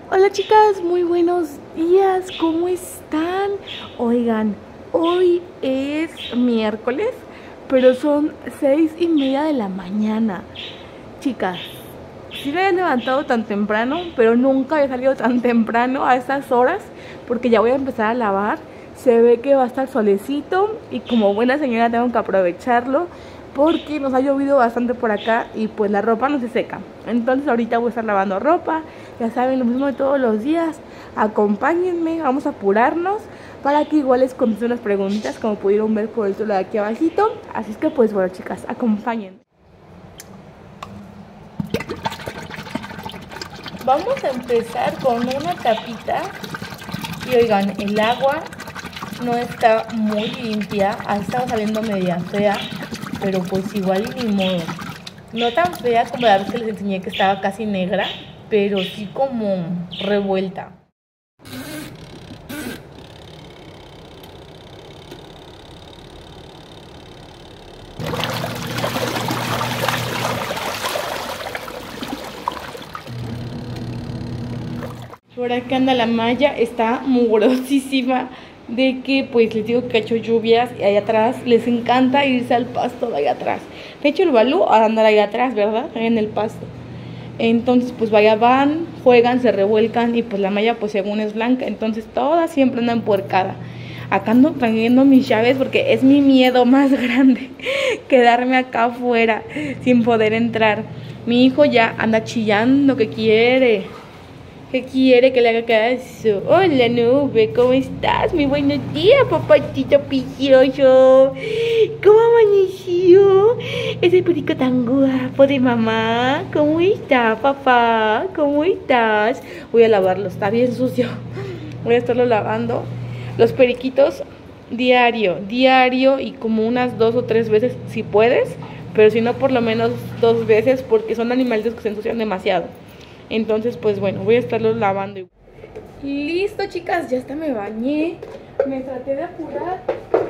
Hola chicas, muy buenos días, ¿cómo están? Oigan, hoy es miércoles, pero son 6:30 de la mañana. Chicas, sí me he levantado tan temprano, pero nunca había salido tan temprano a estas horas, porque ya voy a empezar a lavar. Se ve que va a estar solecito y como buena señora tengo que aprovecharlo, porque nos ha llovido bastante por acá y pues la ropa no se seca. Entonces ahorita voy a estar lavando ropa, ya saben, lo mismo de todos los días. Acompáñenme, vamos a apurarnos para que igual les contesten unas preguntas como pudieron ver por el título de aquí abajito. Así es que pues bueno chicas, acompáñenme. Vamos a empezar con una tapita y oigan, el agua no está muy limpia, ha estado saliendo media fea, pero pues igual y ni modo. No tan fea como la vez que les enseñé que estaba casi negra, pero sí como revuelta. Por acá anda la malla, está mugrosísima de que pues les digo que ha hecho lluvias y allá atrás les encanta irse al pasto de allá atrás. De hecho el Balú a andar allá atrás, ¿verdad? En el pasto. Entonces pues vaya van, juegan, se revuelcan y pues la malla pues según es blanca, entonces toda siempre anda empuercada. Acá ando trayendo mis llaves porque es mi miedo más grande, quedarme acá afuera sin poder entrar. Mi hijo ya anda chillando que quiere. ¿Qué quiere que le haga caso? Hola Nube, ¿cómo estás? Muy buenos días, papacito precioso. ¿Cómo amaneció? Ese perico tan guapo de mamá. ¿Cómo está, papá? ¿Cómo estás? Voy a lavarlo, está bien sucio. Voy a estarlo lavando. Los periquitos diario y como unas 2 o 3 veces si puedes, pero si no por lo menos 2 veces porque son animalitos que se ensucian demasiado. Entonces pues bueno, voy a estarlos lavando. Listo chicas, ya hasta me bañé. Me traté de apurar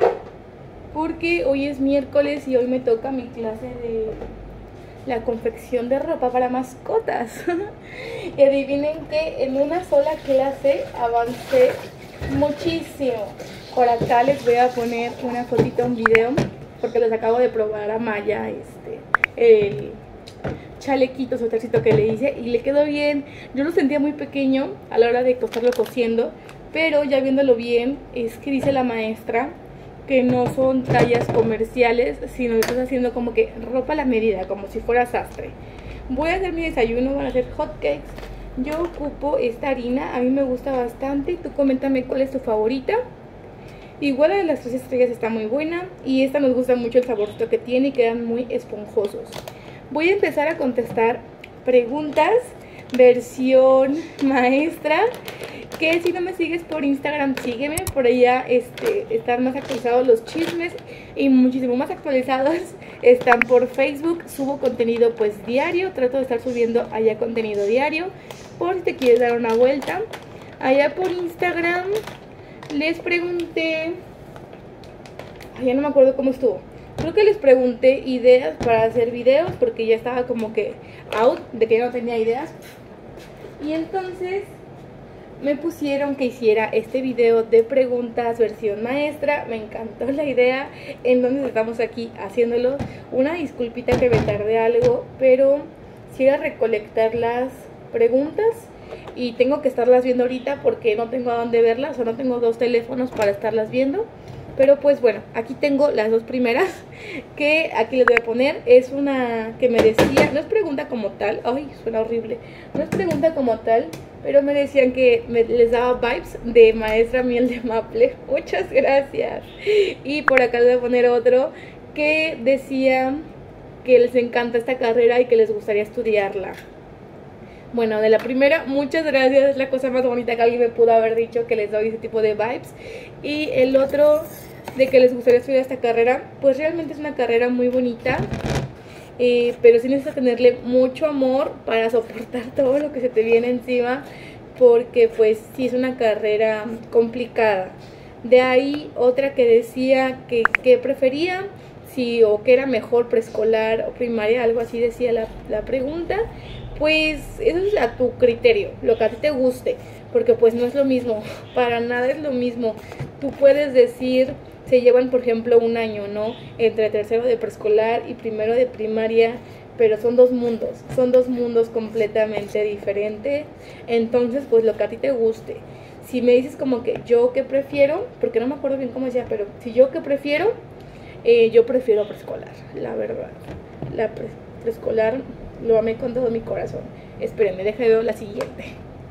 porque hoy es miércoles y hoy me toca mi clase de la confección de ropa para mascotas. Y adivinen que en una sola clase avancé muchísimo. Por acá les voy a poner una fotito, un video, porque les acabo de probar a Maya el chalequito, suétercito que le hice y le quedó bien. Yo lo sentía muy pequeño a la hora de estarlo cosiendo, pero ya viéndolo bien, es que dice la maestra que no son tallas comerciales, sino que estás haciendo como que ropa a la medida, como si fuera sastre. Voy a hacer mi desayuno, van a hacer hot cakes. Yo ocupo esta harina, a mí me gusta bastante. Tú coméntame cuál es tu favorita. Igual la de las 3 estrellas está muy buena y esta nos gusta mucho el saborcito que tiene y quedan muy esponjosos. Voy a empezar a contestar preguntas versión maestra, que si no me sigues por Instagram, sígueme, por allá están más actualizados los chismes y muchísimo más actualizados están por Facebook. Subo contenido pues diario, trato de estar subiendo allá contenido diario, por si te quieres dar una vuelta. Allá por Instagram les pregunté, ya no me acuerdo cómo estuvo. Creo que les pregunté ideas para hacer videos porque ya estaba como que out de que yo no tenía ideas. Y entonces me pusieron que hiciera este video de preguntas versión maestra. Me encantó la idea, entonces estamos aquí haciéndolo. Una disculpita que me tardé algo, pero sí a recolectar las preguntas y tengo que estarlas viendo ahorita porque no tengo a dónde verlas, o sea, no tengo 2 teléfonos para estarlas viendo. Pero pues bueno, aquí tengo las 2 primeras que aquí les voy a poner. Es una que me decía, no es pregunta como tal, ay, suena horrible, no es pregunta como tal, pero me decían que les daba vibes de maestra miel de maple. Muchas gracias. Y por acá les voy a poner otro que decía que les encanta esta carrera y que les gustaría estudiarla. Bueno, de la primera, muchas gracias, es la cosa más bonita que alguien me pudo haber dicho, que les doy ese tipo de vibes. Y el otro, de que les gustaría estudiar esta carrera, pues realmente es una carrera muy bonita, pero sí necesitas tenerle mucho amor para soportar todo lo que se te viene encima, porque pues sí es una carrera complicada. De ahí otra que decía que prefería, sí, o que era mejor preescolar o primaria, algo así decía la pregunta. Pues eso es a tu criterio, lo que a ti te guste, porque pues no es lo mismo, para nada es lo mismo. Tú puedes decir, se llevan por ejemplo un año, ¿no? Entre tercero de preescolar y primero de primaria, pero son dos mundos completamente diferentes. Entonces pues lo que a ti te guste. Si me dices como que yo que prefiero, porque no me acuerdo bien cómo decía, pero si yo que prefiero, yo prefiero preescolar, la verdad. La preescolar lo amé con todo mi corazón. Espérenme, déjame ver la siguiente.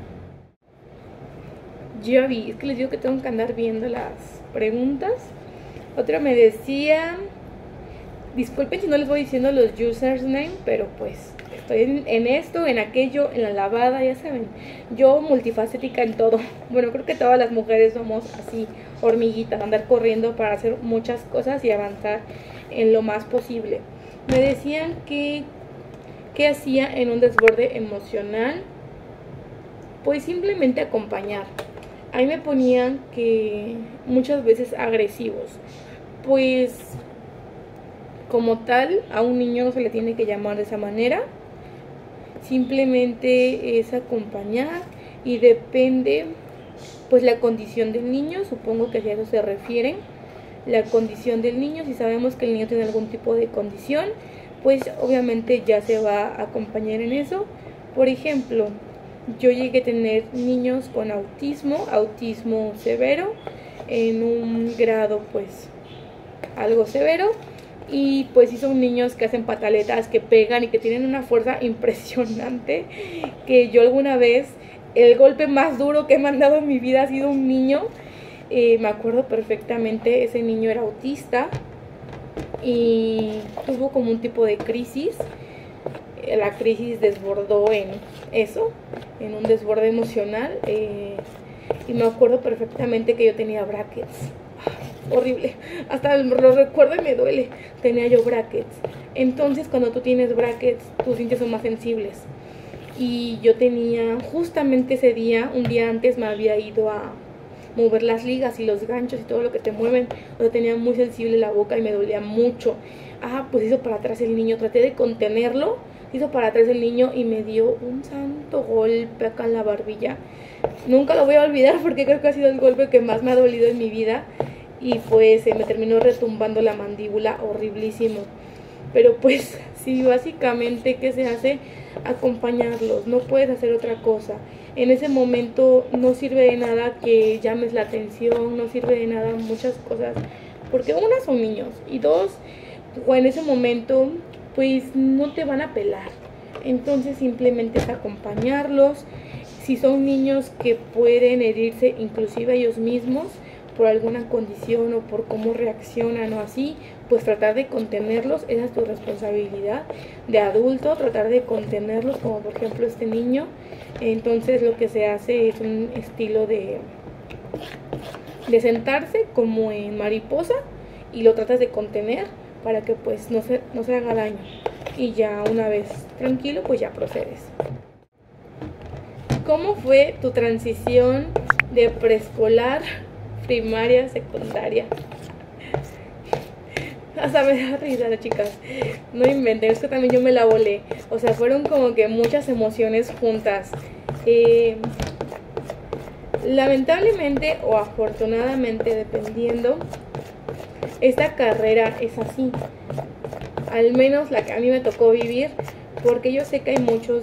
Yo vi, es que les digo que tengo que andar viendo las preguntas. Otra me decía, disculpen si no les voy diciendo los username, pero pues estoy en esto, en aquello, en la lavada, ya saben. Yo multifacética en todo. Bueno, creo que todas las mujeres somos así, hormiguitas, andar corriendo para hacer muchas cosas y avanzar en lo más posible. Me decían que ¿qué hacía en un desborde emocional? Pues simplemente acompañar. Ahí me ponían que muchas veces agresivos. Pues como tal, a un niño no se le tiene que llamar de esa manera. Simplemente es acompañar y depende pues la condición del niño, supongo que a eso se refieren. La condición del niño, si sabemos que el niño tiene algún tipo de condición, pues obviamente ya se va a acompañar en eso. Por ejemplo, yo llegué a tener niños con autismo severo, en un grado pues algo severo, y pues sí son niños que hacen pataletas, que pegan y que tienen una fuerza impresionante, que yo alguna vez, el golpe más duro que me han dado en mi vida ha sido un niño, me acuerdo perfectamente, ese niño era autista, y tuvo como un tipo de crisis. La crisis desbordó en eso, en un desborde emocional, y me acuerdo perfectamente que yo tenía brackets. Horrible, hasta lo recuerdo y me duele. Tenía yo brackets. Entonces cuando tú tienes brackets, tus dientes son más sensibles, y yo tenía justamente ese día, un día antes me había ido a mover las ligas y los ganchos y todo lo que te mueven. O sea, tenía muy sensible la boca y me dolía mucho. Pues hizo para atrás el niño, traté de contenerlo, hizo para atrás el niño y me dio un santo golpe acá en la barbilla. Nunca lo voy a olvidar porque creo que ha sido el golpe que más me ha dolido en mi vida, y pues me terminó retumbando la mandíbula horriblísimo. Pero pues sí, básicamente, ¿qué se hace? Acompañarlos, no puedes hacer otra cosa. En ese momento no sirve de nada que llames la atención, no sirve de nada muchas cosas, porque una, son niños, y dos, o en ese momento pues no te van a pelar. Entonces simplemente es acompañarlos. Si son niños que pueden herirse inclusive ellos mismos por alguna condición o por cómo reaccionan o así, pues tratar de contenerlos. Esa es tu responsabilidad de adulto, tratar de contenerlos, como por ejemplo este niño. Entonces lo que se hace es un estilo de sentarse como en mariposa, y lo tratas de contener para que pues no se haga daño, y ya una vez tranquilo pues ya procedes. ¿Cómo fue tu transición de preescolar, primaria, secundaria? Hasta me da risa, chicas, no inventen, es que también yo me la volé. O sea, fueron como que muchas emociones juntas. Lamentablemente o afortunadamente, dependiendo, esta carrera es así, al menos la que a mí me tocó vivir, porque yo sé que hay muchos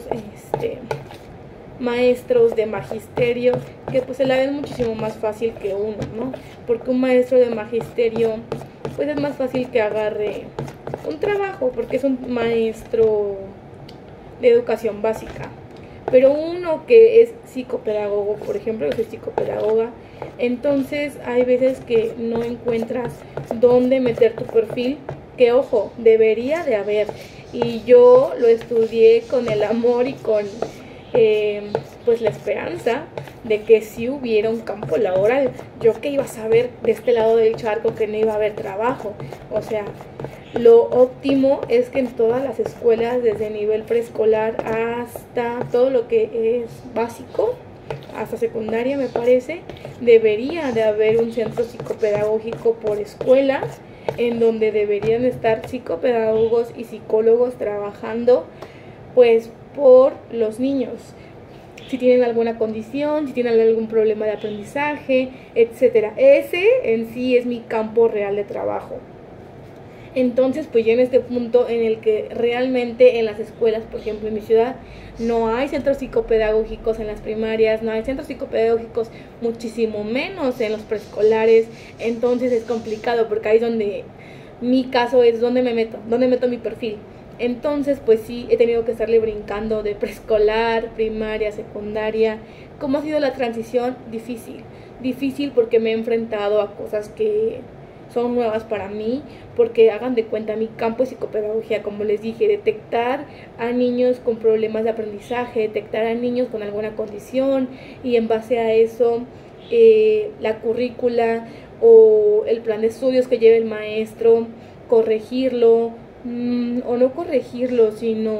maestros de magisterio que pues se la ven muchísimo más fácil que uno, ¿no? Porque un maestro de magisterio pues es más fácil que agarre un trabajo porque es un maestro de educación básica. Pero uno que es psicopedagogo, por ejemplo, yo soy psicopedagoga, entonces hay veces que no encuentras dónde meter tu perfil, que ojo, debería de haber. Y yo lo estudié con el amor y con pues la esperanza de que sí hubiera un campo laboral. Yo que iba a saber de este lado del charco que no iba a haber trabajo. O sea, lo óptimo es que en todas las escuelas, desde nivel preescolar hasta todo lo que es básico, hasta secundaria me parece, debería de haber un centro psicopedagógico por escuela, en donde deberían estar psicopedagogos y psicólogos trabajando pues por los niños. Si tienen alguna condición, si tienen algún problema de aprendizaje, etcétera. Ese en sí es mi campo real de trabajo. Entonces, pues ya en este punto en el que realmente en las escuelas, por ejemplo en mi ciudad, no hay centros psicopedagógicos en las primarias, no hay centros psicopedagógicos, muchísimo menos en los preescolares. Entonces es complicado porque ahí es donde mi caso es donde meto mi perfil. Entonces, pues sí, he tenido que estarle brincando de preescolar, primaria, secundaria. ¿Cómo ha sido la transición? Difícil porque me he enfrentado a cosas que son nuevas para mí, porque hagan de cuenta mi campo de psicopedagogía, como les dije, detectar a niños con problemas de aprendizaje, detectar a niños con alguna condición y en base a eso la currícula o el plan de estudios que lleve el maestro, corregirlo, o no corregirlo, sino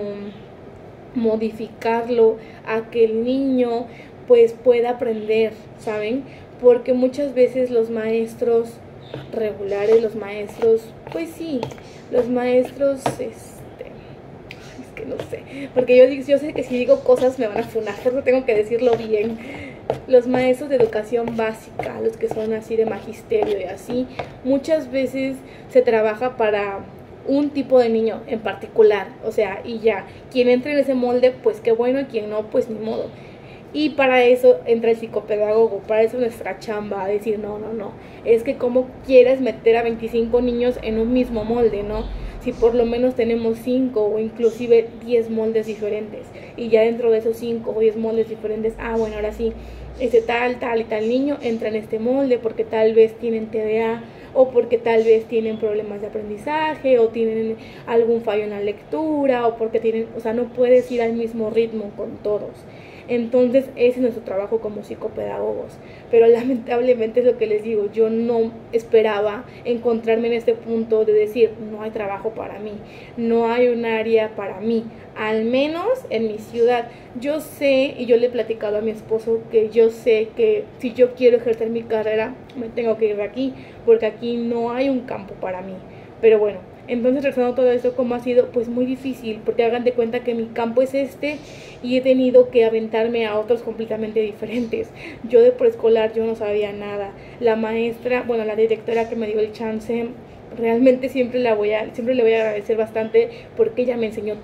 modificarlo a que el niño pues pueda aprender, ¿saben? Porque muchas veces los maestros regulares, los maestros, pues sí, los maestros, es que no sé, porque yo sé que si digo cosas me van a funar, por eso tengo que decirlo bien. Los maestros de educación básica, los que son así de magisterio y así, muchas veces se trabaja para un tipo de niño en particular, o sea, y ya, quien entre en ese molde, pues qué bueno, y quien no, pues ni modo. Y para eso entra el psicopedagogo, para eso nuestra chamba, decir, no, es que cómo quieres meter a 25 niños en un mismo molde, ¿no? Si por lo menos tenemos 5 o inclusive 10 moldes diferentes, y ya dentro de esos 5 o 10 moldes diferentes, bueno, ahora sí, tal y tal niño entra en este molde porque tal vez tienen TDA, o porque tal vez tienen problemas de aprendizaje, o tienen algún fallo en la lectura, o porque tienen, o sea, no puedes ir al mismo ritmo con todos. Entonces ese es nuestro trabajo como psicopedagogos, pero lamentablemente es lo que les digo, yo no esperaba encontrarme en este punto de decir, no hay trabajo para mí, no hay un área para mí, al menos en mi ciudad. Yo sé, y yo le he platicado a mi esposo, que yo sé que si yo quiero ejercer mi carrera, me tengo que ir de aquí, porque aquí no hay un campo para mí. Pero bueno, entonces regresando a todo esto, ¿cómo ha sido? Pues muy difícil, porque hagan de cuenta que mi campo es este y he tenido que aventarme a otros completamente diferentes. Yo de preescolar yo no sabía nada. La maestra, bueno, la directora que me dio el chance, realmente siempre le voy a agradecer bastante, porque ella me enseñó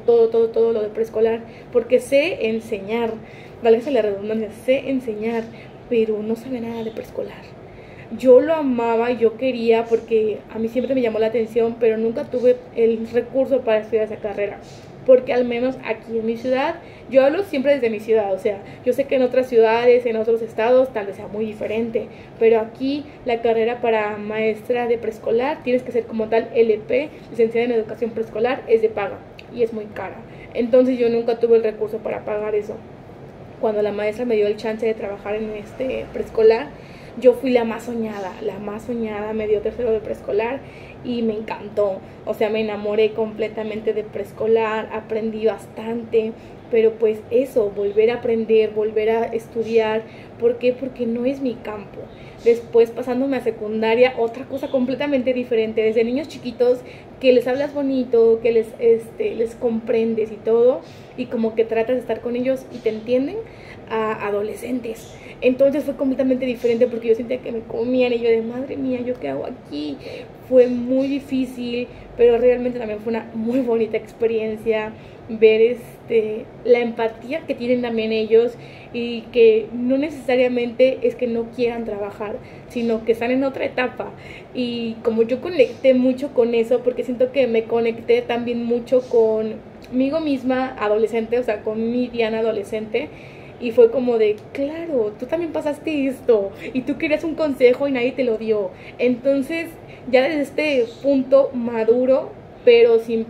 todo lo de preescolar, porque sé enseñar, válgase la redundancia, sé enseñar, pero no sabe nada de preescolar. Yo lo amaba y yo quería, porque a mí siempre me llamó la atención, pero nunca tuve el recurso para estudiar esa carrera, porque al menos aquí en mi ciudad, yo hablo siempre desde mi ciudad, o sea, yo sé que en otras ciudades, en otros estados, tal vez sea muy diferente, pero aquí la carrera para maestra de preescolar, tienes que ser como tal LP, licenciada en educación preescolar, es de paga y es muy cara. Entonces yo nunca tuve el recurso para pagar eso. Cuando la maestra me dio el chance de trabajar en este preescolar, yo fui la más soñada, me dio tercero de preescolar y me encantó, o sea, me enamoré completamente de preescolar, aprendí bastante, pero pues eso, volver a aprender, volver a estudiar, ¿por qué? Porque no es mi campo. Después pasándome a secundaria, otra cosa completamente diferente, desde niños chiquitos que les hablas bonito, que les comprendes y todo, y como que tratas de estar con ellos y te entienden, a adolescentes. Entonces fue completamente diferente porque yo sentía que me comían y yo de madre mía, ¿yo qué hago aquí? Fue muy difícil, pero realmente también fue una muy bonita experiencia ver la empatía que tienen también ellos, y que no necesariamente es que no quieran trabajar, sino que están en otra etapa. Y como yo conecté mucho con eso, porque siento que me conecté también mucho conmigo misma adolescente, o sea, con mi Diana adolescente, y fue como de, claro, tú también pasaste esto y tú querías un consejo y nadie te lo dio. Entonces, ya desde este punto maduro, pero sin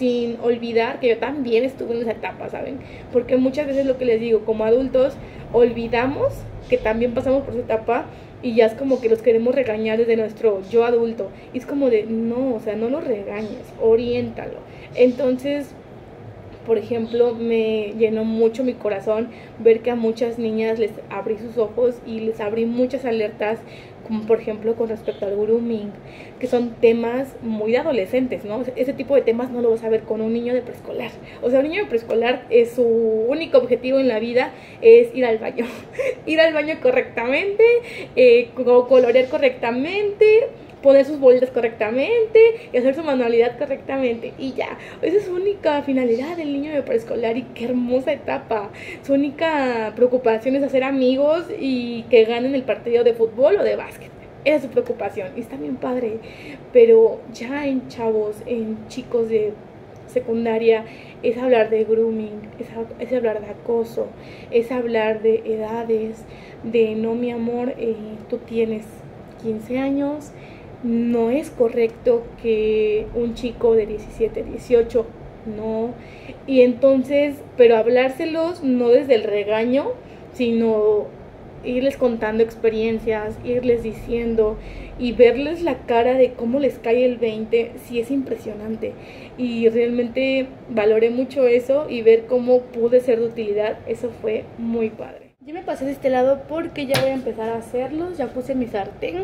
olvidar que yo también estuve en esa etapa, ¿saben? Porque muchas veces lo que les digo, como adultos, olvidamos que también pasamos por esa etapa y ya es como que los queremos regañar desde nuestro yo adulto. Y es como de, no, o sea, no lo regañes, oriéntalo. Entonces, por ejemplo, me llenó mucho mi corazón ver que a muchas niñas les abrí sus ojos y les abrí muchas alertas, como por ejemplo con respecto al grooming, que son temas muy de adolescentes, ¿no? Ese tipo de temas no lo vas a ver con un niño de preescolar. O sea, un niño de preescolar, su único objetivo en la vida es ir al baño. Ir al baño correctamente, colorear correctamente, poner sus bolitas correctamente y hacer su manualidad correctamente y ya. Esa es su única finalidad del niño de preescolar y qué hermosa etapa. Su única preocupación es hacer amigos y que ganen el partido de fútbol o de básquet. Esa es su preocupación y está bien padre. Pero ya en chavos, en chicos de secundaria, es hablar de grooming, es hablar de acoso, es hablar de edades, de no, mi amor, tú tienes 15 años, no es correcto que un chico de 17, 18, no. Y entonces, pero hablárselos no desde el regaño, sino irles contando experiencias, irles diciendo y verles la cara de cómo les cae el 20, sí es impresionante. Y realmente valoré mucho eso y ver cómo pude ser de utilidad, eso fue muy padre. Yo me pasé de este lado porque ya voy a empezar a hacerlos, ya puse mi sartén.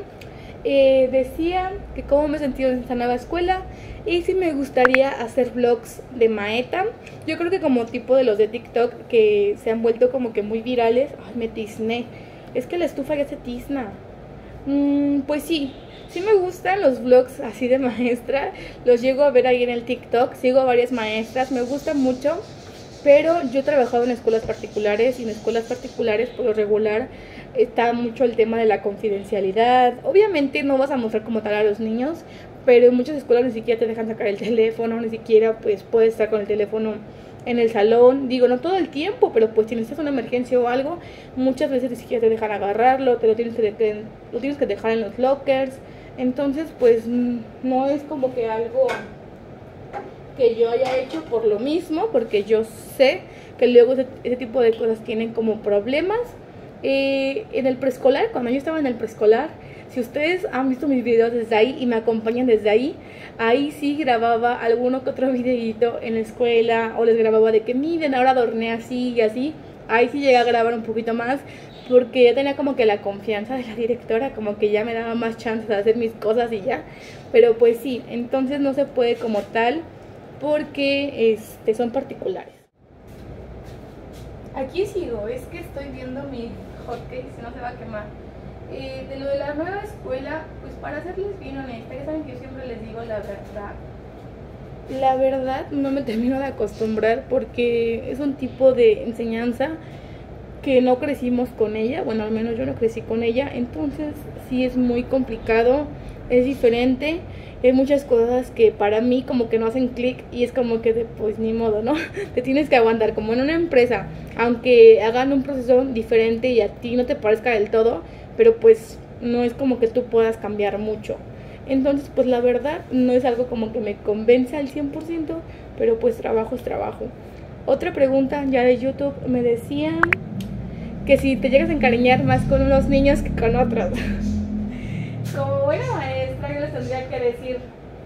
Decía que cómo me he sentido en esta nueva escuela y si me gustaría hacer vlogs de Maeta. Yo creo que como tipo de los de TikTok que se han vuelto como que muy virales. Ay, me tizné. Es que la estufa ya se tizna. Pues sí me gustan los vlogs así de maestra. Los llego a ver ahí en el TikTok. Sigo a varias maestras, me gustan mucho. Pero yo he trabajado en escuelas particulares y en escuelas particulares por lo regular está mucho el tema de la confidencialidad. Obviamente no vas a mostrar como tal a los niños, pero en muchas escuelas ni siquiera te dejan sacar el teléfono, ni siquiera pues puedes estar con el teléfono en el salón. Digo, no todo el tiempo, pero pues si necesitas una emergencia o algo, muchas veces ni siquiera te dejan agarrarlo, lo tienes que dejar en los lockers. Entonces pues no es como que algo que yo haya hecho por lo mismo, porque yo sé que luego ese tipo de cosas tienen como problemas. En el preescolar, cuando yo estaba en el preescolar, si ustedes han visto mis videos desde ahí y me acompañan desde ahí, ahí sí grababa alguno que otro videito en la escuela, o les grababa de que miren, ahora adorné así y así. Ahí sí llegué a grabar un poquito más, porque ya tenía como que la confianza de la directora, como que ya me daba más chances de hacer mis cosas y ya. Pero pues sí, entonces no se puede como tal, porque son particulares. Aquí sigo, es que estoy viendo mi hotcake, si no se va a quemar. De lo de la nueva escuela, pues para serles bien honesta, ya saben que yo siempre les digo la verdad. La verdad no me termino de acostumbrar porque es un tipo de enseñanza que no crecimos con ella, bueno, al menos yo no crecí con ella, entonces sí es muy complicado, es diferente. Hay muchas cosas que para mí como que no hacen clic y es como que pues ni modo, ¿no? Te tienes que aguantar, como en una empresa, aunque hagan un proceso diferente y a ti no te parezca del todo, pero pues no es como que tú puedas cambiar mucho. Entonces pues la verdad no es algo como que me convence al 100%, pero pues trabajo es trabajo. Otra pregunta ya de YouTube me decían que si te llegas a encariñar más con unos niños que con otros. Como buena maestra yo les tendría que decir,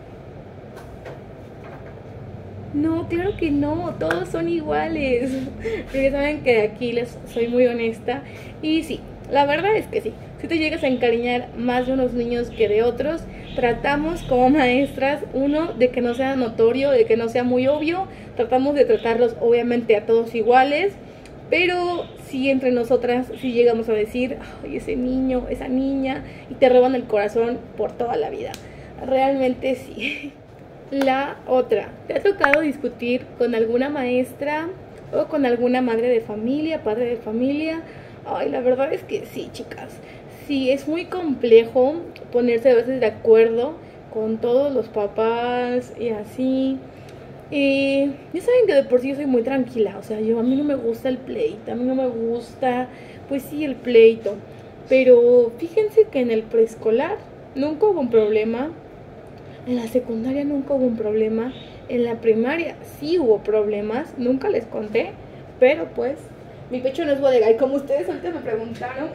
no, claro que no, todos son iguales. Porque saben que aquí les soy muy honesta. Y sí, la verdad es que sí, si te llegas a encariñar más de unos niños que de otros, tratamos como maestras, uno, de que no sea notorio, de que no sea muy obvio. Tratamos de tratarlos obviamente a todos iguales, pero sí entre nosotras sí llegamos a decir, ay, ese niño, esa niña, y te roban el corazón por toda la vida. Realmente sí. La otra, ¿te ha tocado discutir con alguna maestra o con alguna madre de familia, padre de familia? Ay, la verdad es que sí, chicas. Sí, es muy complejo ponerse a veces de acuerdo con todos los papás y así. Ya saben que de por sí yo soy muy tranquila, o sea, a mí no me gusta el pleito, a mí no me gusta, pues sí, el pleito. Pero fíjense que en el preescolar nunca hubo un problema, en la secundaria nunca hubo un problema, en la primaria sí hubo problemas, nunca les conté, pero pues mi pecho no es bodega y como ustedes ahorita me preguntaron,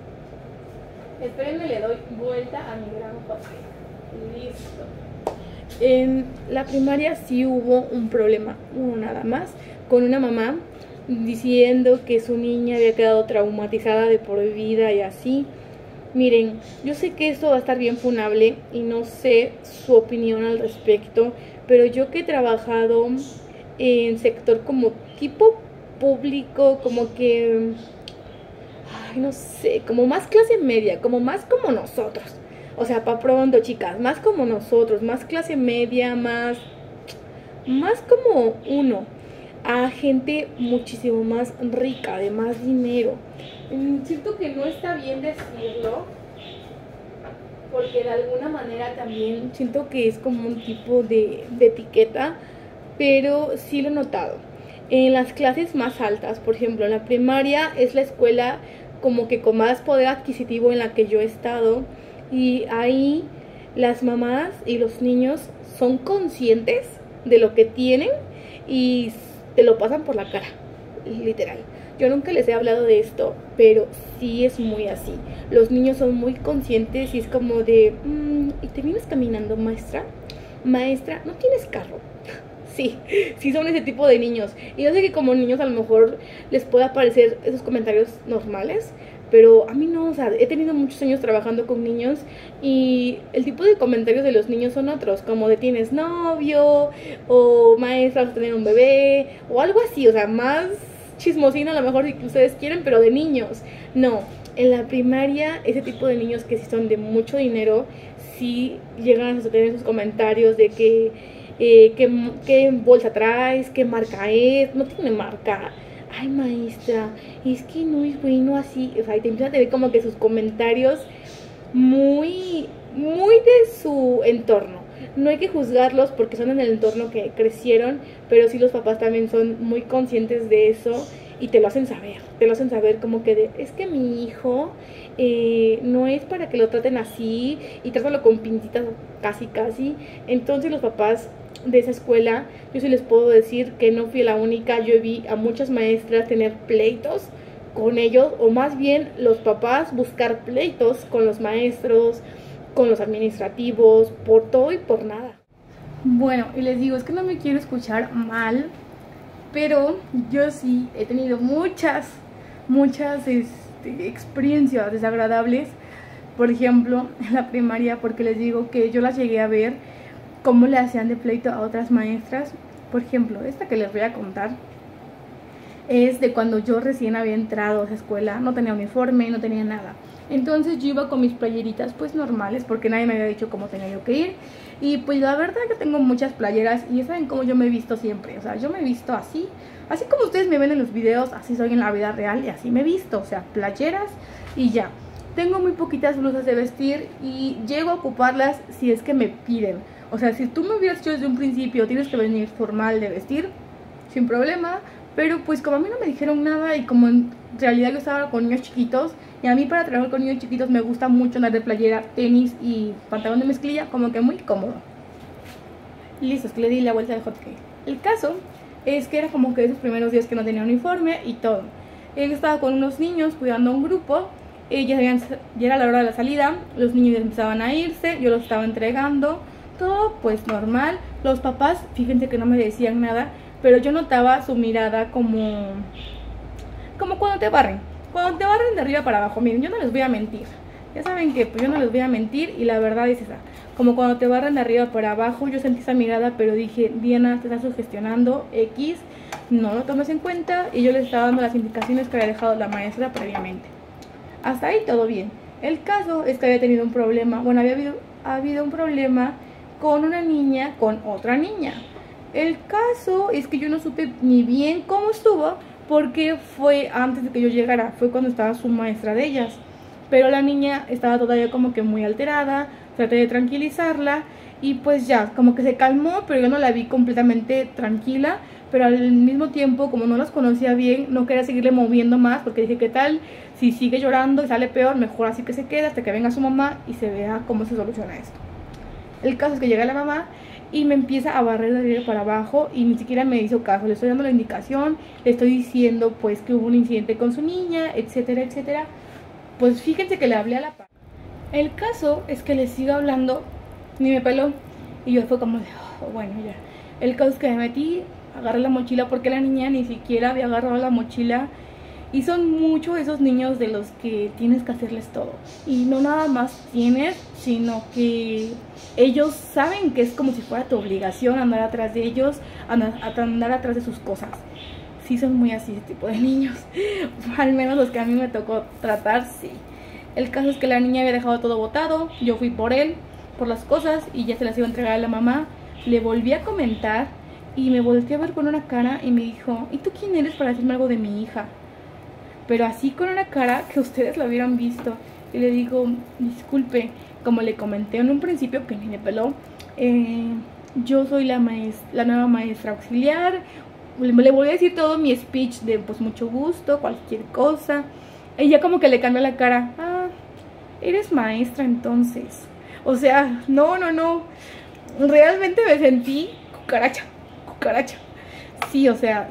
espérenme, le doy vuelta a mi gran papel. Listo. En la primaria sí hubo un problema, uno nada más, con una mamá diciendo que su niña había quedado traumatizada de por vida y así. Miren, yo sé que esto va a estar bien funable y no sé su opinión al respecto, pero yo que he trabajado en sector como tipo público, como que, ay, no sé, como más clase media, como más como nosotros. O sea, para pronto, chicas, más como nosotros, más clase media, más como uno, a gente muchísimo más rica, de más dinero. Siento que no está bien decirlo, porque de alguna manera también siento que es como un tipo de etiqueta, pero sí lo he notado. En las clases más altas, por ejemplo, en la primaria es la escuela como que con más poder adquisitivo en la que yo he estado, y ahí las mamás y los niños son conscientes de lo que tienen y te lo pasan por la cara, literal. Yo nunca les he hablado de esto, pero sí es muy así. Los niños son muy conscientes y es como de, ¿y te vienes caminando, maestra? Maestra, ¿no tienes carro? Sí, sí son ese tipo de niños. Y yo sé que como niños a lo mejor les puede parecer esos comentarios normales, pero a mí no, o sea, he tenido muchos años trabajando con niños y el tipo de comentarios de los niños son otros, como de tienes novio, o maestra vas a tener un bebé, o algo así, o sea, más chismosina a lo mejor si ustedes quieren, pero de niños. No, en la primaria ese tipo de niños que sí son de mucho dinero, sí llegan a tener esos comentarios de que qué bolsa traes, qué marca es, no tiene marca. Ay, maestra, es que no es bueno así. O sea, y te empiezan a tener como que sus comentarios muy, muy de su entorno. No hay que juzgarlos porque son en el entorno que crecieron, pero sí los papás también son muy conscientes de eso y te lo hacen saber como que es que mi hijo no es para que lo traten así y trátalo con pintitas casi casi. Entonces los papás de esa escuela, yo sí les puedo decir que no fui la única. Yo vi a muchas maestras tener pleitos con ellos, o más bien los papás buscar pleitos con los maestros, con los administrativos, por todo y por nada. Bueno, y les digo, es que no me quiero escuchar mal, pero yo sí he tenido muchas experiencias desagradables. Por ejemplo, en la primaria, porque les digo que yo las llegué a ver cómo le hacían de pleito a otras maestras. Por ejemplo, esta que les voy a contar es de cuando yo recién había entrado a esa escuela. No tenía uniforme, no tenía nada. Entonces yo iba con mis playeritas pues normales, porque nadie me había dicho cómo tenía yo que ir. Y pues la verdad que tengo muchas playeras y ya saben cómo yo me he visto siempre. O sea, yo me he visto así, así como ustedes me ven en los videos, así soy en la vida real y así me he visto. O sea, playeras y ya. Tengo muy poquitas blusas de vestir y llego a ocuparlas si es que me piden. O sea, si tú me hubieras dicho desde un principio tienes que venir formal de vestir, sin problema. Pero pues como a mí no me dijeron nada y como en realidad yo estaba con niños chiquitos, y a mí para trabajar con niños chiquitos me gusta mucho andar de playera, tenis y pantalón de mezclilla, como que muy cómodo. Listo, es que le di la vuelta de hot cake. El caso es que era como que esos primeros días que no tenía uniforme y todo. Yo estaba con unos niños cuidando a un grupo. Ya era la hora de la salida, los niños ya empezaban a irse, yo los estaba entregando, todo pues normal. Los papás, fíjense que no me decían nada, pero yo notaba su mirada como cuando te barren de arriba para abajo. Miren, yo no les voy a mentir, ya saben que pues yo no les voy a mentir y la verdad es esa, como cuando te barren de arriba para abajo. Yo sentí esa mirada, pero dije, Diana, te estás sugestionando, X, no lo tomes en cuenta. Y yo les estaba dando las indicaciones que había dejado la maestra previamente. Hasta ahí todo bien. El caso es que había tenido un problema, bueno, había habido un problema con una niña, con otra niña. El caso es que yo no supe ni bien cómo estuvo, porque fue antes de que yo llegara, fue cuando estaba su maestra de ellas. Pero la niña estaba todavía como que muy alterada, traté de tranquilizarla y pues ya, como que se calmó, pero yo no la vi completamente tranquila. Pero al mismo tiempo, como no las conocía bien, no quería seguirle moviendo más, porque dije, ¿qué tal si sigue llorando y sale peor? Mejor así que se quede hasta que venga su mamá y se vea cómo se soluciona esto. El caso es que llega la mamá y me empieza a barrer de arriba para abajo y ni siquiera me hizo caso. Le estoy dando la indicación, le estoy diciendo pues que hubo un incidente con su niña, etcétera, etcétera. Pues fíjense que le hablé a la par. El caso es que le sigo hablando, ni me peló. Y yo fue como de, oh, bueno, ya. El caso es que me metí, agarré la mochila porque la niña ni siquiera había agarrado la mochila. Y son muchos esos niños de los que tienes que hacerles todo. Y no nada más tienes, sino que ellos saben que es como si fuera tu obligación andar atrás de ellos, andar atrás de sus cosas. Sí son muy así, ese tipo de niños. Al menos los que a mí me tocó tratar, sí. El caso es que la niña había dejado todo botado. Yo fui por él, por las cosas, y ya se las iba a entregar a la mamá. Le volví a comentar y me volteé a ver con una cara y me dijo, ¿y tú quién eres para decirme algo de mi hija? Pero así con una cara que ustedes lo hubieran visto. Y le digo, disculpe, como le comenté en un principio que ni me peló, yo soy la nueva maestra auxiliar. Le voy a decir todo mi speech de pues mucho gusto, cualquier cosa. Ella como que le cambió la cara. Ah, eres maestra entonces. O sea, no. Realmente me sentí cucaracha. Sí, o sea,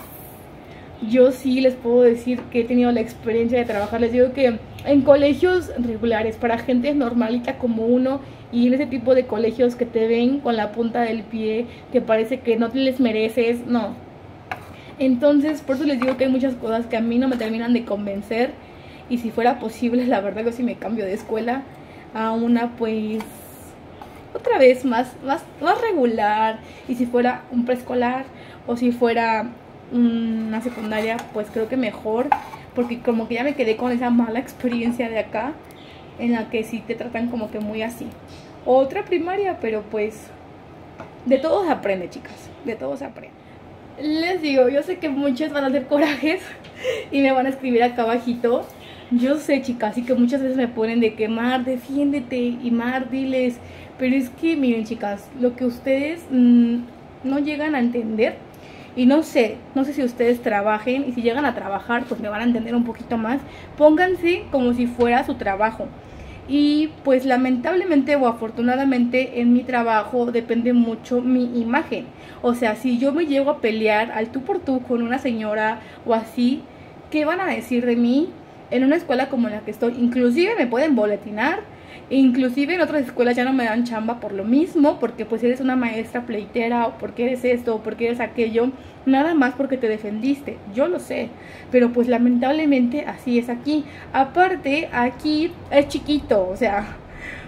yo sí les puedo decir que he tenido la experiencia de trabajar. Les digo que en colegios regulares, para gente normalita como uno, y en ese tipo de colegios que te ven con la punta del pie, que parece que no te les mereces, no. Entonces, por eso les digo que hay muchas cosas que a mí no me terminan de convencer. Y si fuera posible, la verdad, yo sí me cambio de escuela a una, pues, otra vez más regular. Y si fuera un preescolar o si fuera una secundaria, pues creo que mejor, porque como que ya me quedé con esa mala experiencia de acá, en la que sí te tratan como que muy así. Otra primaria, pero pues de todo se aprende, chicas, de todo se aprende. Les digo, yo sé que muchos van a hacer corajes y me van a escribir acá abajito. Yo sé, chicas, y que muchas veces me ponen de que Mar, defiéndete, y Mar, diles. Pero es que, miren, chicas, lo que ustedes no llegan a entender, y no sé si ustedes trabajen, y si llegan a trabajar, pues me van a entender un poquito más. Pónganse como si fuera su trabajo. Y pues lamentablemente o afortunadamente en mi trabajo depende mucho mi imagen. O sea, si yo me llego a pelear al tú por tú con una señora o así, ¿qué van a decir de mí? En una escuela como la que estoy, inclusive me pueden boletinar. Inclusive en otras escuelas ya no me dan chamba por lo mismo, porque pues eres una maestra pleitera, o porque eres esto, o porque eres aquello, nada más porque te defendiste, yo lo sé, pero pues lamentablemente así es aquí. Aparte, aquí es chiquito, o sea,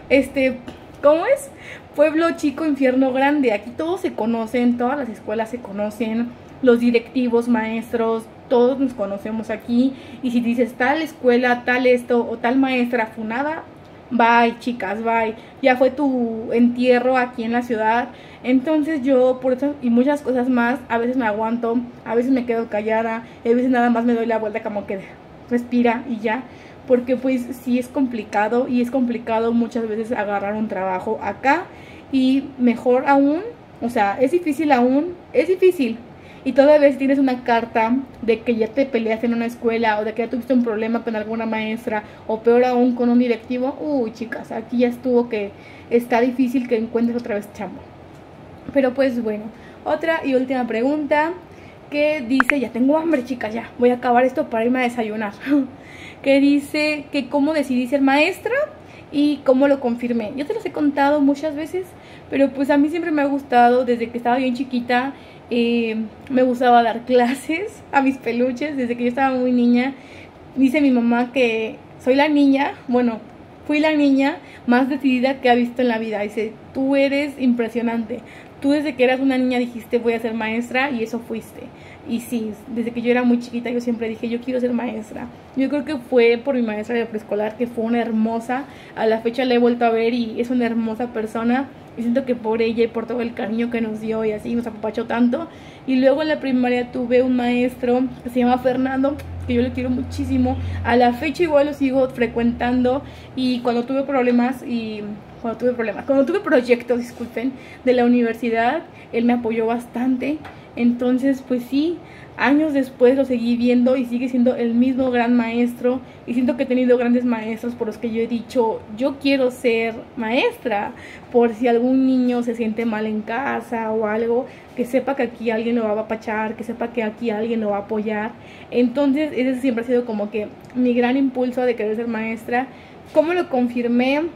¿cómo es? Pueblo chico, infierno grande. Aquí todos se conocen, todas las escuelas se conocen, los directivos, maestros, todos nos conocemos aquí. Y si dices tal escuela, tal esto o tal maestra funada, bye, chicas, bye. Ya fue tu entierro aquí en la ciudad. Entonces yo, por eso y muchas cosas más, a veces me aguanto, a veces me quedo callada, a veces nada más me doy la vuelta como que respira y ya. Porque pues sí es complicado, y es complicado muchas veces agarrar un trabajo acá. Y mejor aún, o sea, es difícil aún, es difícil. Y todavía si tienes una carta de que ya te peleaste en una escuela, o de que ya tuviste un problema con alguna maestra, o peor aún con un directivo, uy, chicas, aquí ya estuvo que está difícil que encuentres otra vez chamba. Pero pues bueno, otra y última pregunta que dice, ya tengo hambre, chicas, ya voy a acabar esto para irme a desayunar. Que dice que cómo decidí ser maestra y cómo lo confirmé. Yo te los he contado muchas veces, pero pues a mí siempre me ha gustado, desde que estaba bien chiquita, me gustaba dar clases a mis peluches, desde que yo estaba muy niña. Dice mi mamá que soy la niña, bueno, fui la niña más decidida que ha visto en la vida. Dice, tú eres impresionante. Tú desde que eras una niña dijiste voy a ser maestra, y eso fuiste. Y sí, desde que yo era muy chiquita yo siempre dije yo quiero ser maestra. Yo creo que fue por mi maestra de preescolar, que fue una hermosa. A la fecha la he vuelto a ver y es una hermosa persona. Y siento que por ella y por todo el cariño que nos dio y así nos apapachó tanto. Y luego en la primaria tuve un maestro que se llama Fernando, que yo le quiero muchísimo. A la fecha igual lo sigo frecuentando. Y cuando tuve proyectos, disculpen, de la universidad, él me apoyó bastante. Entonces pues sí, años después lo seguí viendo y sigue siendo el mismo gran maestro. Y siento que he tenido grandes maestros por los que yo he dicho, yo quiero ser maestra. Por si algún niño se siente mal en casa o algo, que sepa que aquí alguien lo va a apapachar, que sepa que aquí alguien lo va a apoyar. Entonces ese siempre ha sido como que mi gran impulso de querer ser maestra. ¿Cómo lo confirmé?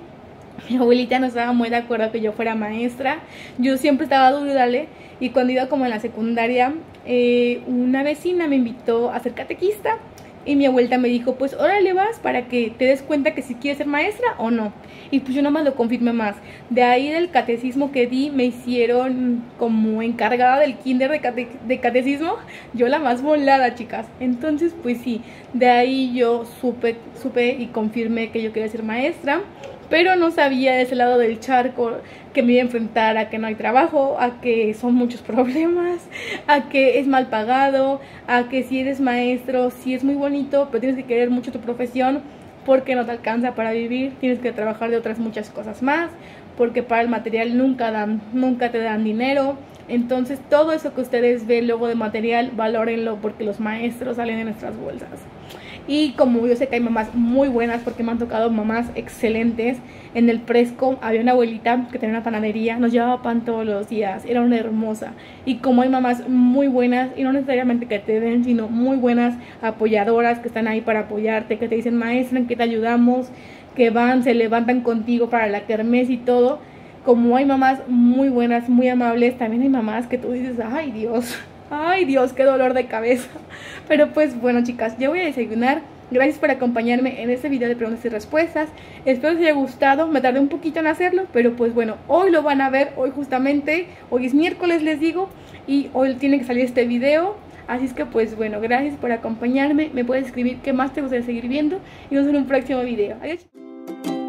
Mi abuelita no estaba muy de acuerdo que yo fuera maestra. Yo siempre estaba dudale. Y cuando iba como en la secundaria, una vecina me invitó a ser catequista. Y mi abuelita me dijo, pues órale vas para que te des cuenta que si quieres ser maestra o no. Y pues yo nomás lo confirmé más. De ahí del catecismo que di, me hicieron como encargada del kinder de catecismo. Yo la más volada, chicas. Entonces pues sí, de ahí yo supe y confirmé que yo quería ser maestra. Pero no sabía de ese lado del charco que me iba a enfrentar a que no hay trabajo, a que son muchos problemas, a que es mal pagado, a que si eres maestro, sí es muy bonito, pero tienes que querer mucho tu profesión porque no te alcanza para vivir, tienes que trabajar de otras muchas cosas más, porque para el material nunca te dan dinero. Entonces todo eso que ustedes ven luego de material, valórenlo porque los maestros salen de nuestras bolsas. Y como yo sé que hay mamás muy buenas, porque me han tocado mamás excelentes. En el Presco había una abuelita que tenía una panadería, nos llevaba pan todos los días, era una hermosa. Y como hay mamás muy buenas, y no necesariamente que te den, sino muy buenas apoyadoras que están ahí para apoyarte, que te dicen maestra, ¿en qué te ayudamos? Que van, se levantan contigo para la kermés y todo. Como hay mamás muy buenas, muy amables, también hay mamás que tú dices, ay Dios, qué dolor de cabeza. Pero pues bueno, chicas, yo voy a desayunar. Gracias por acompañarme en este video de preguntas y respuestas. Espero les haya gustado, me tardé un poquito en hacerlo, pero pues bueno, hoy lo van a ver, hoy justamente, hoy es miércoles les digo, y hoy tiene que salir este video. Así es que pues bueno, gracias por acompañarme, me puedes escribir qué más te gustaría seguir viendo y nos vemos en un próximo video. Adiós.